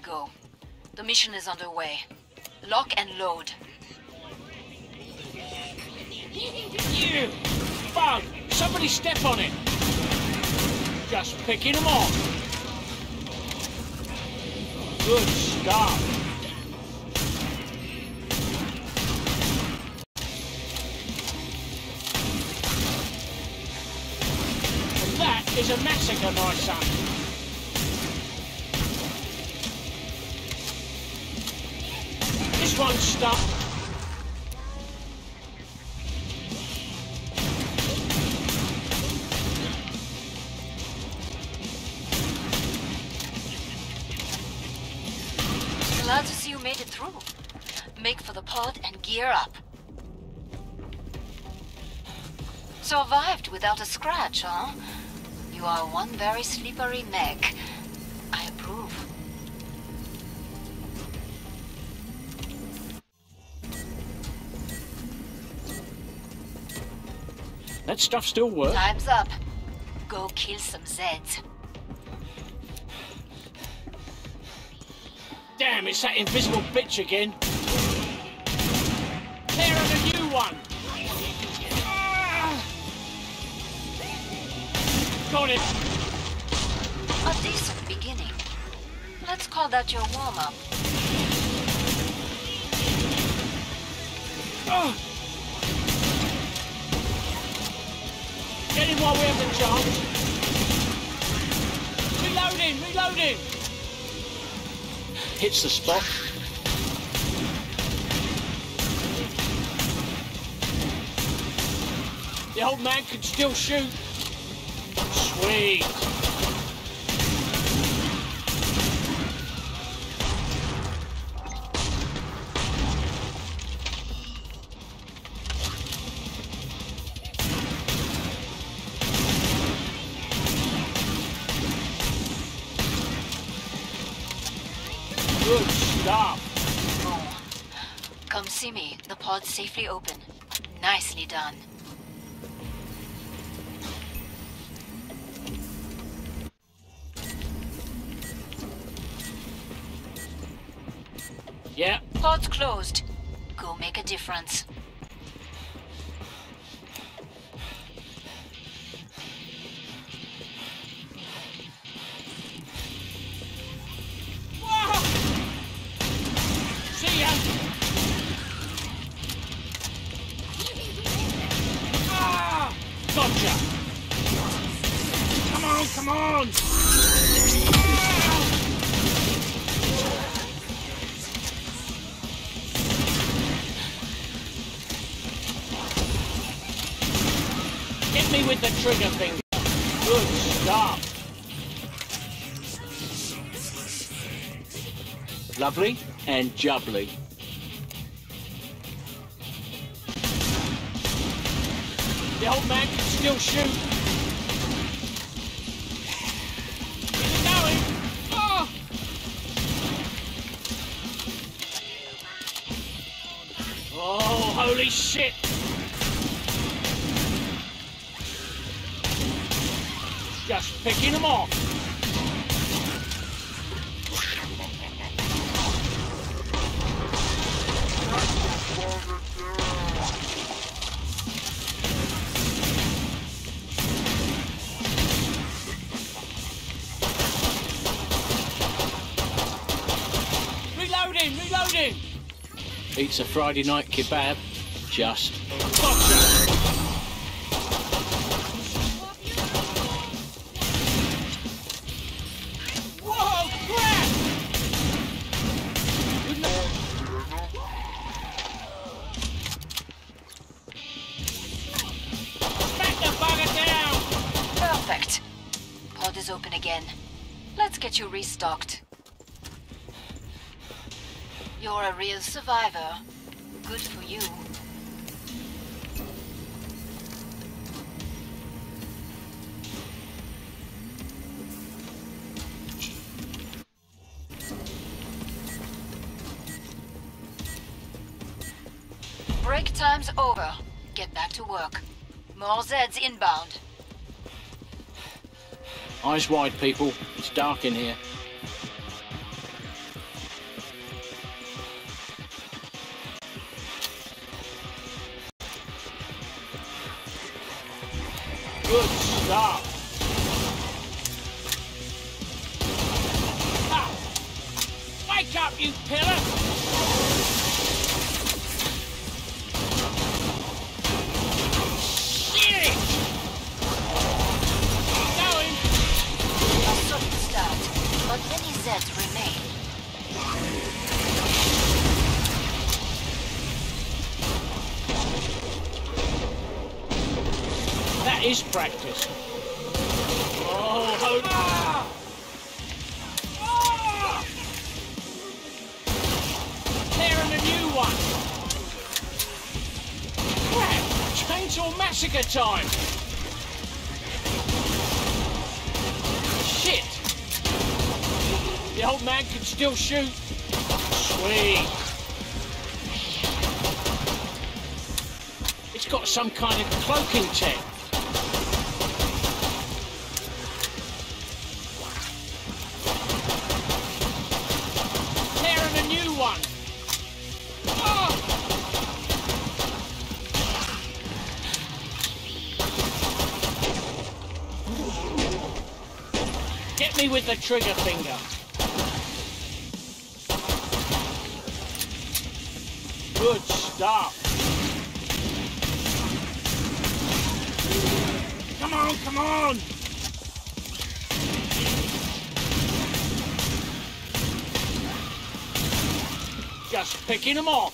go. The mission is underway. Lock and load. You! Bug! Somebody step on it! Just picking them off. Good stuff. And that is a massacre, my son. This one's stuck. Glad to see you made it through. Make for the pod and gear up. Survived without a scratch, huh? You are one very slippery mech. I approve. That stuff still works. Time's up. Go kill some Zeds. Damn, it's that invisible bitch again. There are the new one. Ah! Got it. A decent beginning. Let's call that your warm-up. Ah! Get him while we have the chance. Reloading, reloading. Hits the spot. The old man can still shoot. Sweet. Good stuff. Oh. Come see me. The pod's safely open. Nicely done. Yeah. Pod's closed. Go make a difference. See ya! Ah! Gotcha! Come on, come on! Ah! Hit me with the trigger finger. Good stuff. Lovely and jubbly. The old man can still shoot. Keep it going. Oh! Oh, holy shit! Just picking them off. Reloading, reloading. Eats a Friday night kebab. Just. Gotcha. Perfect. Pod is open again. Let's get you restocked. You're a real survivor. Good for you. Break time's over. Get back to work. More Zeds inbound. Eyes wide, people. It's dark in here. up, you pillar! Shit! Going! A solid start, but many Zeds remain. That is practice. Oh, hold on. Tearing a new one. Crap! Chainsaw Massacre time. Shit! The old man can still shoot. Sweet. It's got some kind of cloaking tech. Tearing a new one. Oh! Get me with the trigger finger. Good stuff. Come on, come on! Just picking them off.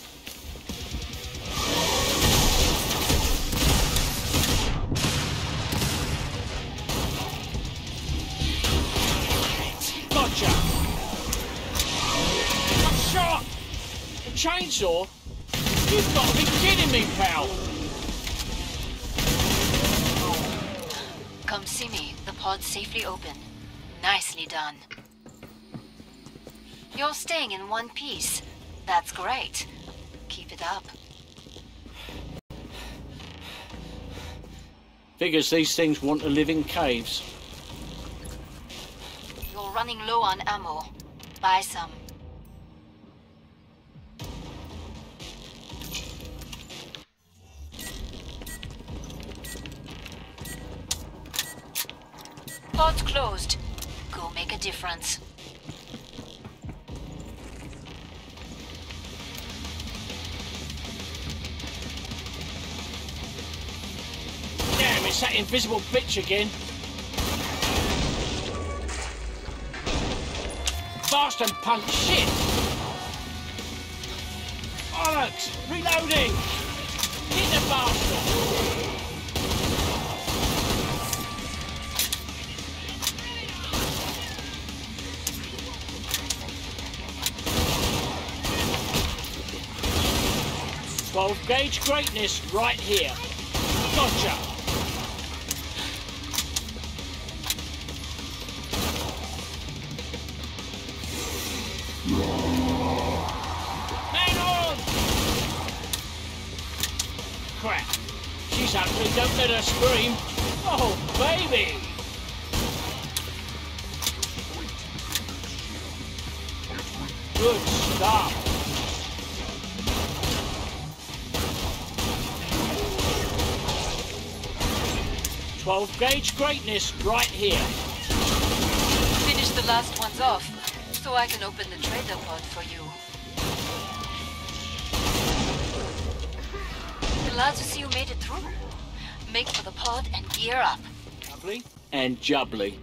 Gotcha! I'm shot! A chainsaw? You've got to be kidding me, pal! Come see me. The pod's safely open. Nicely done. You're staying in one piece. That's great. Keep it up. Figures these things want to live in caves. You're running low on ammo. Buy some. Pod's closed. Go make a difference. Damn, it's that invisible bitch again. Fast and punch shit! Bollocks! Reloading! Hit the bastard! 12 gauge greatness right here. Gotcha! Man on! Crap. She's ugly, don't let her scream. Oh, baby! Good stuff. 12 gauge greatness right here. Finish the last ones off, so I can open the trader pod for you. Glad to see you made it through. Make for the pod and gear up. Lovely and jubbly.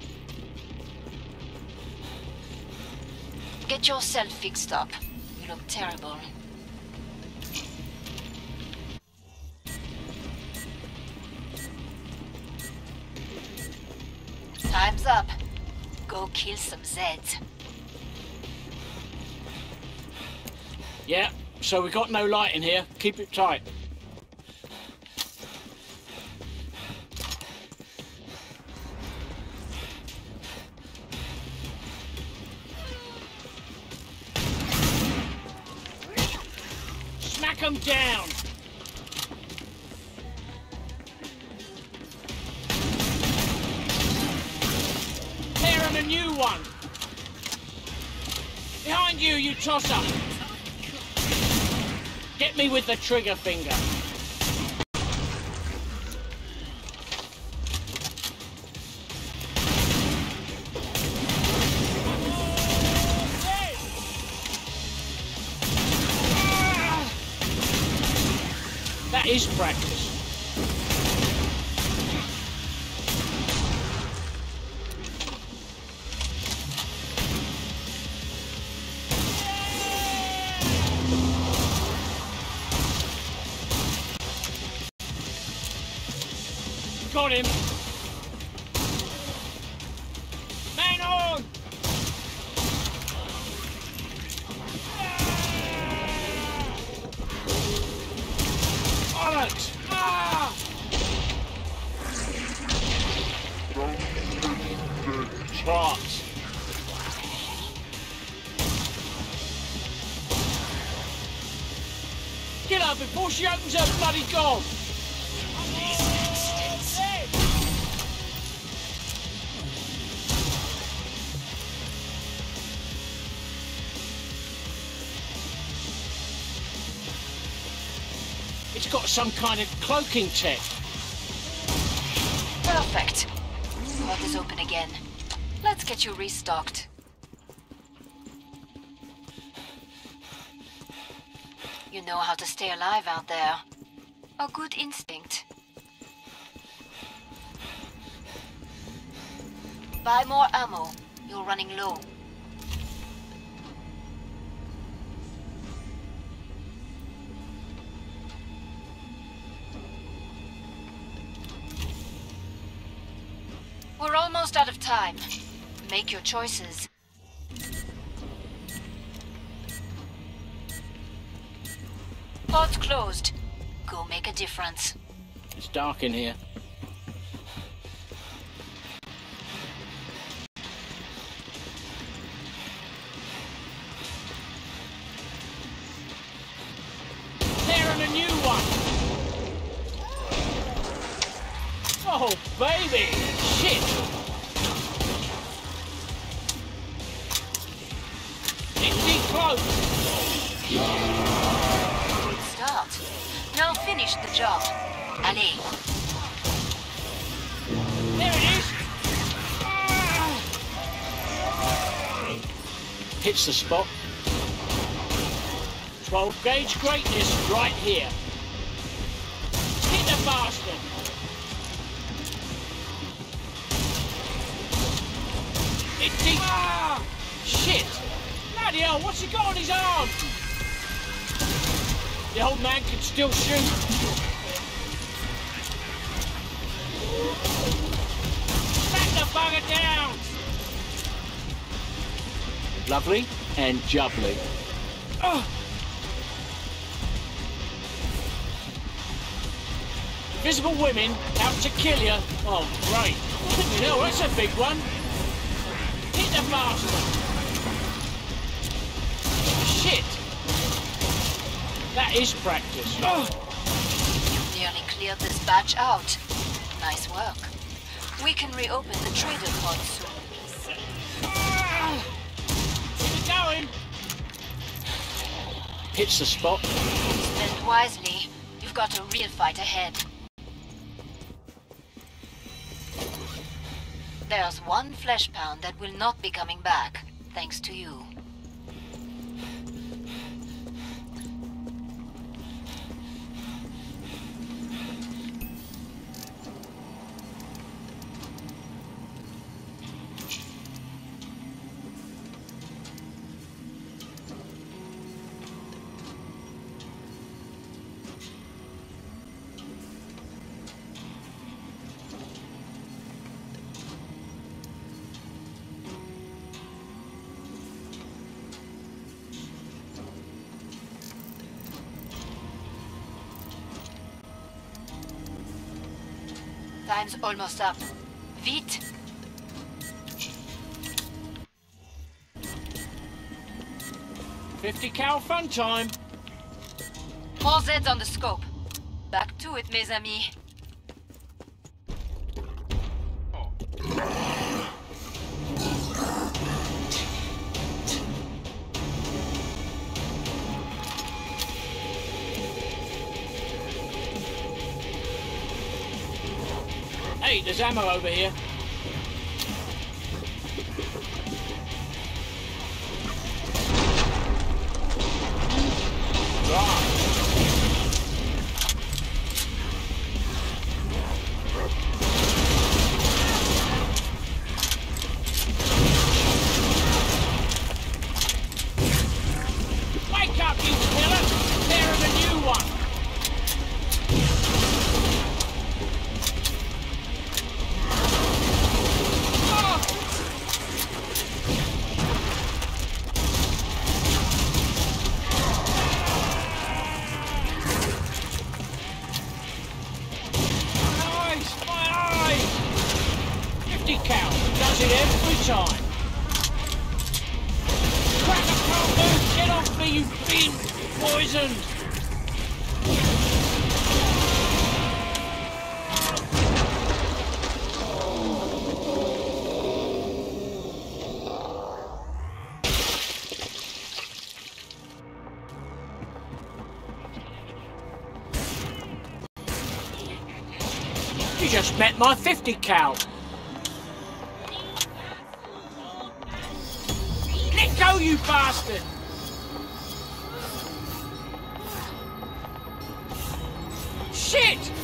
Get yourself fixed up. You look terrible. Time's up. Go kill some Zeds. Yeah, so we got no light in here. Keep it tight. Smack 'em down. Tearing a new one. Behind you, you tosser. Get me with the trigger finger. That is practice. Got him. Man on! Bollocks! Ah! Spots. Get her before she opens her bloody gob! It's got some kind of cloaking tech. Perfect. Pod is open again. Let's get you restocked. You know how to stay alive out there. A good instinct. Buy more ammo. You're running low. We're almost out of time. Make your choices. Pod's closed. Go make a difference. It's dark in here. There and a new one! Oh, baby! Shit! It's close! Good start. Now finish the job. Allez. There it is! Ah! Hits the spot. 12 gauge greatness right here. Hit the bastard! It's deep. Ah! Shit! Bloody hell, what's he got on his arm? The old man can still shoot. Smack the bugger down! Lovely and jubbly. Oh. Invisible women out to kill you. Oh, great. You know, that's a big one. Hit the bastard! Shit! That is practice. Oh. You nearly cleared this batch out. Nice work. We can reopen the trader pod soon. Ah. Keep it going! Hits the spot. Spend wisely. You've got a real fight ahead. There's one flesh pound that will not be coming back, thanks to you. Time's almost up. Vite! 50 cal fun time. More Zeds on the scope. Back to it, mes amis. Hey, there's ammo over here. Right. poisoned! You just met my 50 cal. Let go, you bastard! Shit!